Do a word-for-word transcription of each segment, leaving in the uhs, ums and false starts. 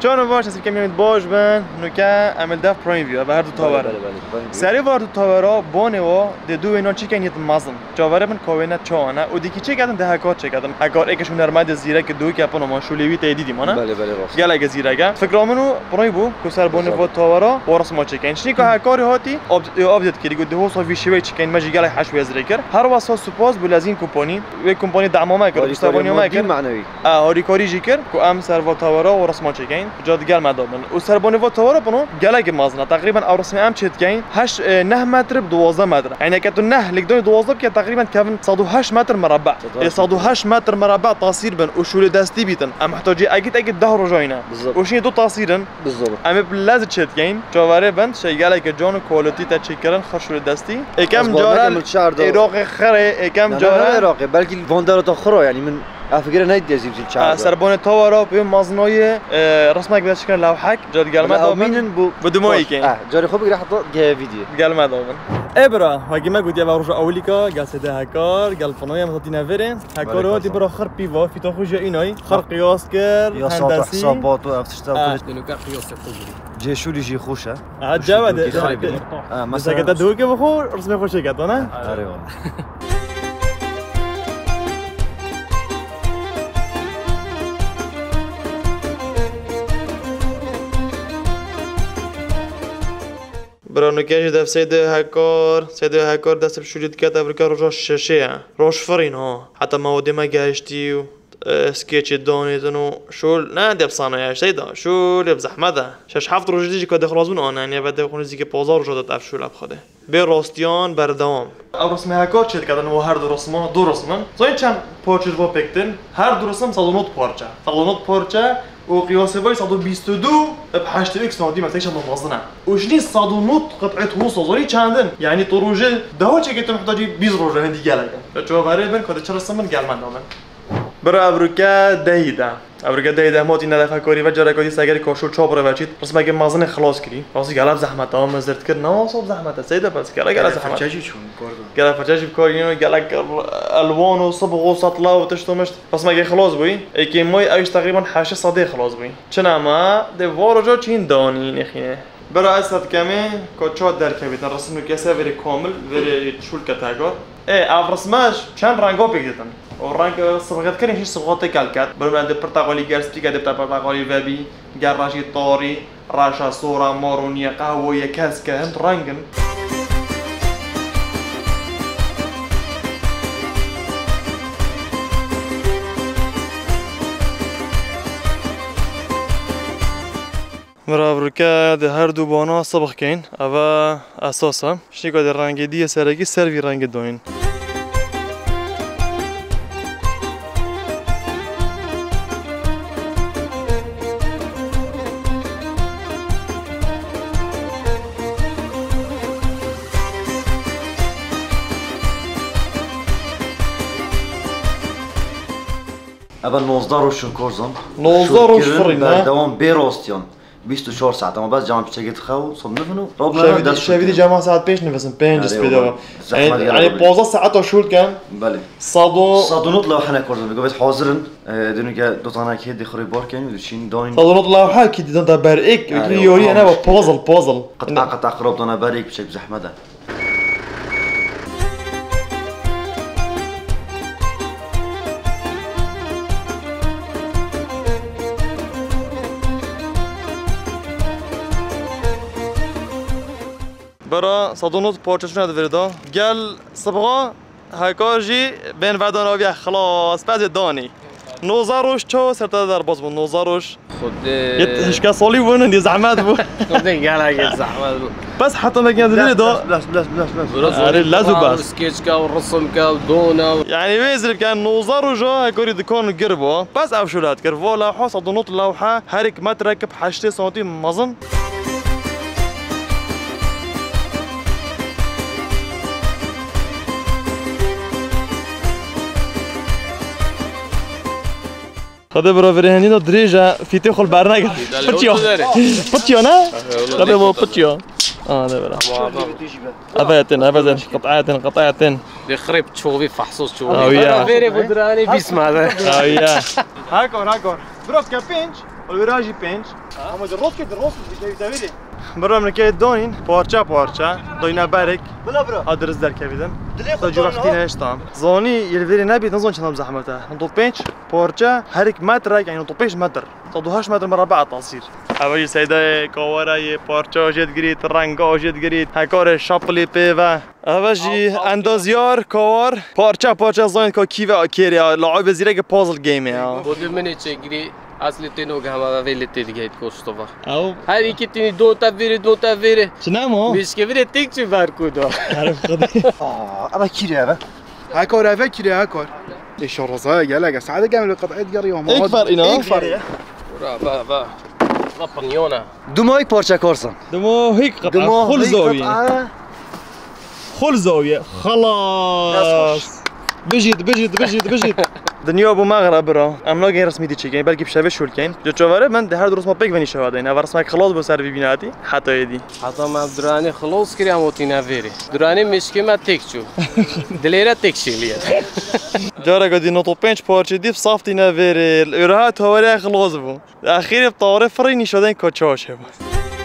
چون باش از کمی باش بن نوکه عمل دف پرایم ویو و هر دو تاور سری وار دو تاورا بونه و د دو اینا چی کنید مازن جاوره من کوینه چانه و دیگه چه کردن ده هکار چه کردن هکار یکشون نرمد زیره که دو که اپنو ماشولیوی ته دیدیم نه بله بله راست گله که زیره گه فکر منو پرایم بو که سر بونه و تاورا ورس ما چه کن چی که هکار هاتی آبدیت کردی گفت ده صافی شوی چه کن ماجی گله حش وی زیره کرد هر واسه سپاس بلازین کمپانی و کمپانی دعم ما کرد استوانی ما کرد معنوی اه هاری کاری جیکر که ام سر و تاورا ورس ما چه کن جاد گل مدامن و سر بونه و تاورا بنو گله که مازن تقریبا اورس ام چه کن هش نه متر ب دوازده متر يعني كتو نه لقدوني دوازده که تقریبا كفن صد و هشت متر مربع صد و هشت متر مربع تصير بن وشول دستي بيتن ام محتاجي اكيد اكيد ظهر رجعينا وشي دو تصيرن بالضبط ام بلازم تشت كاين جواره بند شي قال لك جون كواليتي تشكرن خشول دستي كم جاره عراقي خره كم جاره عراقي بلكي الفوندر تاخره يعني من فكره نايد يزيد الشعر سربون تاورا به مازنای رسمك بده شكل لوحك جاد قال ما دامن بدموي كاين اه جاري خوب راح حط فيديو قال ما دامن ابرا هاجي ما قلت يا بروجا اوليكا قال سده هكار قال فنايا متينا فيرين هكار دي برا خر بيفا في تخرج ايناي خر قياس كر هندسي حسابات وافتشتاق انه كان قياس القدري جي شو اللي جي خوشه عاد جواد اه مثلا كده دوك بخو رسمي خوش كده انا ايوه برانو کیش دف سیده هکار سیده هکار دست بشورید که تبرکه روش ششه روش فرین ها حتی موادی ما گشتی و سکیچ دانیدن و شول نه دب صنایع سیده شول بزحمته شش هفت روز دیگه که دخل ازون آن یعنی بعد خونی دیگه پازار رو داد اف شول بخوده به راستیان بردوام او رسم هکار چیت کردن و هر دو رسم دو رسمن زين چند پارچه رو پکتن هر دو رسم صد و نه پارچه صد و نه پارچه و قياسه وای صد و بیست و دو ب هشت اکس نادی مثلا شما موازنه وش ني صد و نه قطعه وصل زوري چندن يعني طروجه ده چه که محتاجی بیست روزه دیگه لگن چه واره بن کد چه رسم من گل من دامن برا ابروکا دهیده ابروکا دهیده ما تین دفعه کاری و جرکاتی سگر کاشو چاپ رو بچید رسم اگه مازن خلاص کردی واسه گلاب زحمت ها مزرد کرد نه واسه زحمت سیده بس گلا گلا زحمت چه چون کردن گلا فچاجی کاری گلا الوان و صبغ و سطلا و تشتمش رسم اگه خلاص بوی ای که مای ایش تقریبا هشت صده خلاص بوی چنما ده وارجا چین دانی نخینه برای اسد کمی کچات در کبیتن رسم کیسه وری کامل وری شول کتاگار ای افرسماش چند رنگا بگیرن و رنگ صبغت کردن هیچ صبغاتی کلکت برای من پرتقالی گرستی که دبت پرتقالی وبی گراشی طاری راشا صورة مارونية قهوية كاسكة هند رنگن برای که ده هر دو بانا صبغ کن اوا اساسا شنی که در رنگ دیگه سرگی سروی رنگ دوین ابا نوزده روش کورزم نوزده روش فرینه دوام بیراستیان بیست و چهار ساعت اما بعد جمع پیچه خو صبح نفنو رب شايفيدي شايفيدي جماعة ساعات بيش نفسن بين سبيدو يعني يعني بوزا ساعات شول كان بله صادو صادو نطلع حنا كورزم بقى حاضرن دونو كا دوتانا كي دي خري بار كان ودشين داين صادو نطلع حال كي دنتا باريك يوري انا بوزل بوزل قطع قطع قرب دنا باريك بشكل زحمه برا صدونوت پارچه‌شون نده وردا گل صبغا هکاجی بین ودان آبی خلاص بعد دانی نوزده روش چه سرتا در باز بود نوزده روش خود یه هشکا سالی بودن دی زحمت بود خود گل اگه زحمت بود بس حتی مگه نداری دا بلاش بلاش بلاش بلاش آره لازم بس سکیچ کا و رسم کا و دونا يعني ويزرب كان نوزده روجا هكوري دكان قربه بس افشولات كر فولا حصه صدونوت لوحه هرك ما تركب هشت سنتي مزن خدا برا فرهنی دو دریجا فیتی خال برنگر پتیو پتیو نه خدا با پتیو آه ده برا أبيتن أبدا قطعات قطعات دي خريب تشوفي فحصوص تشوفي أو يا فيري بدراني بيسمع هذا أو يا هاكور هاكور بروف كا بينش والوراجي بينش اما درست که درست می‌دی برام نکه دونین پارچه پارچه دوینا برک بلا برا آدرس در کبیدم دلی تا جو وقتی نشتم زانی یلویری نبید نزون چند زحمته دو پنج پارچه هر یک متر یعنی دو پنج متر تا دو هشت متر مربع تصير اولی سیده کاورای پارچه جد گرید رنگا جد گرید هکار شاپلی پیوه اولی اندازیار کاور پارچه پارچه زاین که کیوه آکیری لعب زیره که پازل گیمه بود منی چگری اصلی تینو که همه ویلی تیگه کوشتوا او هر یکی تینی دو تا ویری دو تا ویری چنمو بیش که ویری تیک چی برکودا عارف خدي اه اما كيري هذا هاكور هذا كيري هاكور ايش الرزاق قالك سعاده كامل قطعه قري وما اكبر انا اكبر برا با با با پنیونا دومای پارچه کارسن دمو هيك قطعه خل زاويه خل زاويه خلاص بجد بجد بجد بجد دنیا ابو مغرب را املاق رسمی دی چیکن بلکه بشوه شول کن جو چواره من ده هر درست ما پیک ونی شواده اینا ورسمک خلاص با سر ببیناتی حتی دی حتی ما درانی خلاص کردیم و تینا ویری درانی مشکی ما تک چو دلیره تک شیلیه جاره قدی نوتو پنج پارچه دیف صافتی نویری الارهات هواره خلاص بو اخیر بطاره فرینی شدن کچاشه بود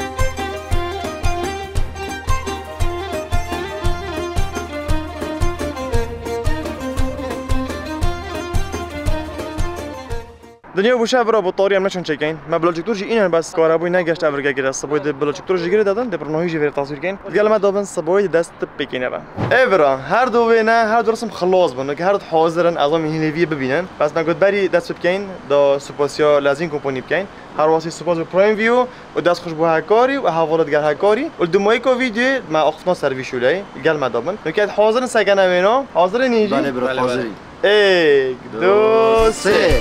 دنیا بوشه برا با طاری هم نشون چکین ما بلوچکتور جی اینن بس کارابوی نگشت اورگا گیره سبوید بلوچکتور جی گیره دادن ده برنامه‌ای جی ور تصویر کین دیگه ما دادن سبوید دست بکینه با ایورا هر دو وینه هر دو رسم خلاص بونه که هر دو حاضرن از این هیلوی ببینن بس نگود بری دست بکین دا سپاسیا لازم کمپانی بکین هر واسه سپاس پرایم ویو و دست خوش بو هکاری و حوالات گر هکاری و دو مایکو ویدیو ما اخفنا سرویس شولای گل ما دادن که حاضرن سگنه وینا حاضرن نیجی بله برو حاضری یک دو سه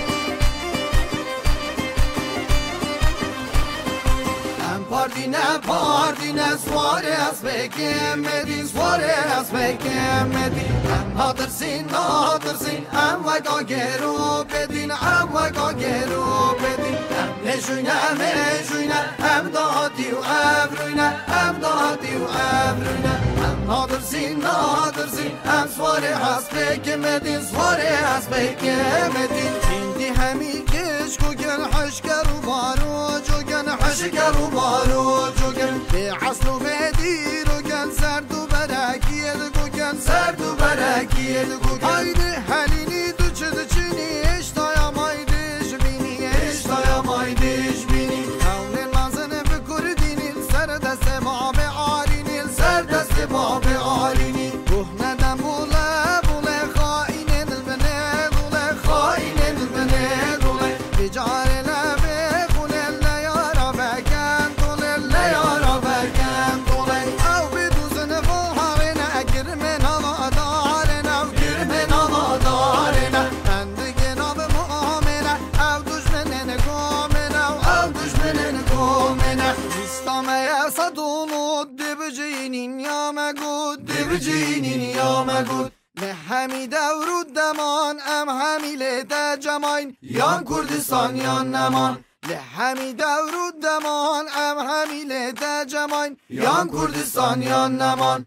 Pardine pardine svare az bekemedi svare az bekemedi Em hatırsın hatırsın em vaka geru bedin em vaka geru bedin Em mejune mejune em dağıtı evrüne em dağıtı evrüne Em hatırsın hatırsın em svare az bekemedi svare az bekemedi Şimdi hemi keş kogen haşker baro jogen haşker baro jogen be aslu bedir ogen serdu berakiyed gogen serdu berakiyed gogen haydi halini duçdu çini eştayamaydı jbini eştayamaydı jbini kavlen mazene be kurdinin serde semabe alinin serde semabe alini ruh neden bula bula hainin bene bula hainin bene bula ticare lebe kulelle yara beken kulelle yara beken kulay av biduzun fuharina girmen ama darina girmen ama darina endigin av muamena av düşmenen komena av düşmenen komena istamaya sadunu dibcinin ya megud dibcinin ya megud لحمی دورود دمان ام همیله ده جماین یان کردستان یان نمان لحمی دورود دمان ام همیله ده جماین یان کردستان یان نمان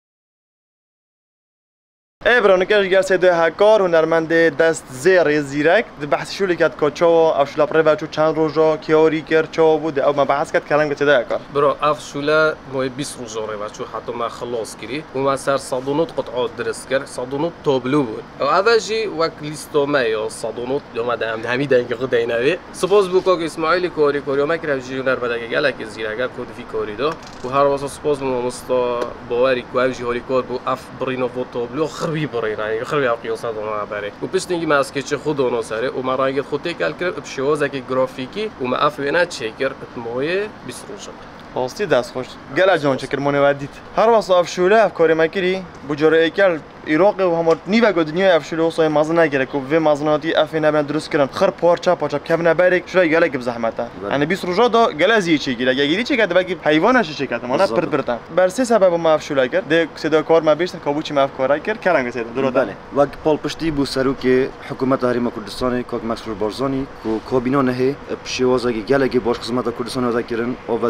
ایبران کاش گرسه ده هکار هنرمند دست زیر زیرک بحث شو لیکت کچا او شلا پروا چو چند روزا کیاری کر چا بود او ما بحث کرد کلام گته ده هکار برو اف شولا موی بیست روز و چو حتی ما خلاص کردی و ما سر صادونات قطعات درست کرد صادونات تابلو بود او اولی وقت لیستو ما یا صادونات دوما دام همی دنگ خدای نوی سپاس بوکا که اسماعیل کاری کاری ما کرد جیونر بده که گله که زیرک کد فی کاری دو و هر واسه سپاس ما مستا باوری که اوجی هاری کار بو اف برینو و تابلو خربی برین یعنی خربی قیاسات ما بره و پشت ما از که چه خود اون سره و ما رنگ خودی کل کرد بشوازه که گرافیکی و ما اف وینا چکر موی بیست روزه راستی دست خوش گله جان چکر مونه ودید هر واسه افشوله افکاری مکری بجاره ایکل عراق و همه نیو دنیای افشوله واسه مازن نگیره که و مازناتی اف نبن درست کردن خر پارچه پارچه کم نبرک شوی گله که بزحمته یعنی بیست روزه دا گله زی چی گیره گیری چی کرد بگی حیوانش چی کرد مانا پرت پرتم بر سه سبب ما افشوله کرد ده صدا کار ما بیشتر کابوچی ما افکار کرد کارنگ سید درست بله وقت پال پشتی بو سرو که حکومت هریما کردستان کاک مسرور بارزانی کو کابینه نه بشوازه گله که باش خدمت کردستان وزکرن آبادانی و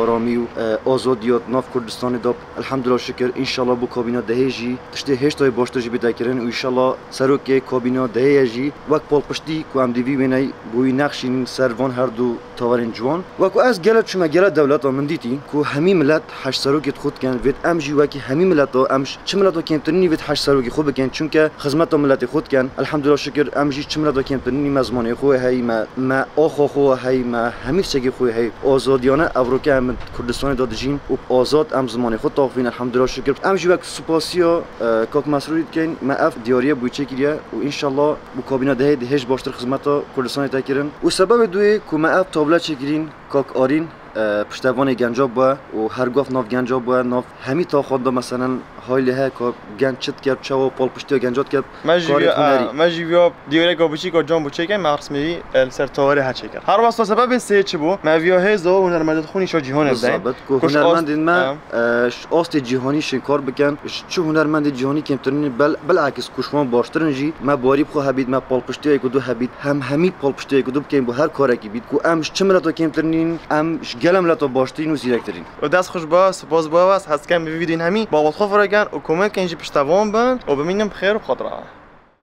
آرامی و آزادیات ناف کردستان داب الحمدلله شکر ان شاء الله بو کابینه دهیجی تشته هشتای باشتاجی بده کردن و ان شاء الله سروک کابینه دهیجی وقت پال پشتی کو ام دی وی ونای بوی نقشین سروان هر دو تاورن جوان و کو از گلت شما گلت دولت من دیتی کو همی ملت هشت سروک خود کن وید ام جی وکی همی ملت امش چه ملت کمترینی وید هشت سروک خود بکن چون که خدمت ملت خود کن الحمدلله شکر ام جی چه ملت کمترینی مزمان خو هی ما ما آخو خو هی ما همی سگی خو هی آزادیانه افریقا هم کردستان دادجین و آزاد ام زمان خود تاقفین الحمدلله شکر ام جی وک سپاسیا کاک مسئولیت کن ما اف دیاریه بوچه کریه و ان شاء الله بو کابینه ده دهش باشتر خدمت کردستان تکرن و سبب دوی که ما اف تابله چکرین کاک آرین پشتوان گنجاب با و هر گفت ناف گنجاب با ناف همی تا خود مثلا هایله ها که گنج چت کرد چوا پال پشتی گنجات کرد ماجیو ماجیو دیوره گابوچی که جام بوچه که مرسمی سر تاوره هچ کرد هر واسه سبب سه چه بو ماویو هزا و هنرمند خونی شو جهان زدن بالضبط که هنرمند ما آست جهانی شکار بکن چه هنرمند جهانی کمترین بل بالعکس کشمان باشترن جی ما باری بخو هبید ما پال پشتی کدو هبید هم همی پال پشتی کدو بکن با هر کاری کی بید کو امش چه مرتا کمترین ام گلم لطو باشتین و زیرکترین و دست خوش با سپاس با واس هست کم به ویدین همی با وقت خفرگان و کمک کنجی پشتوان بند و ببینم بخیر و خاطره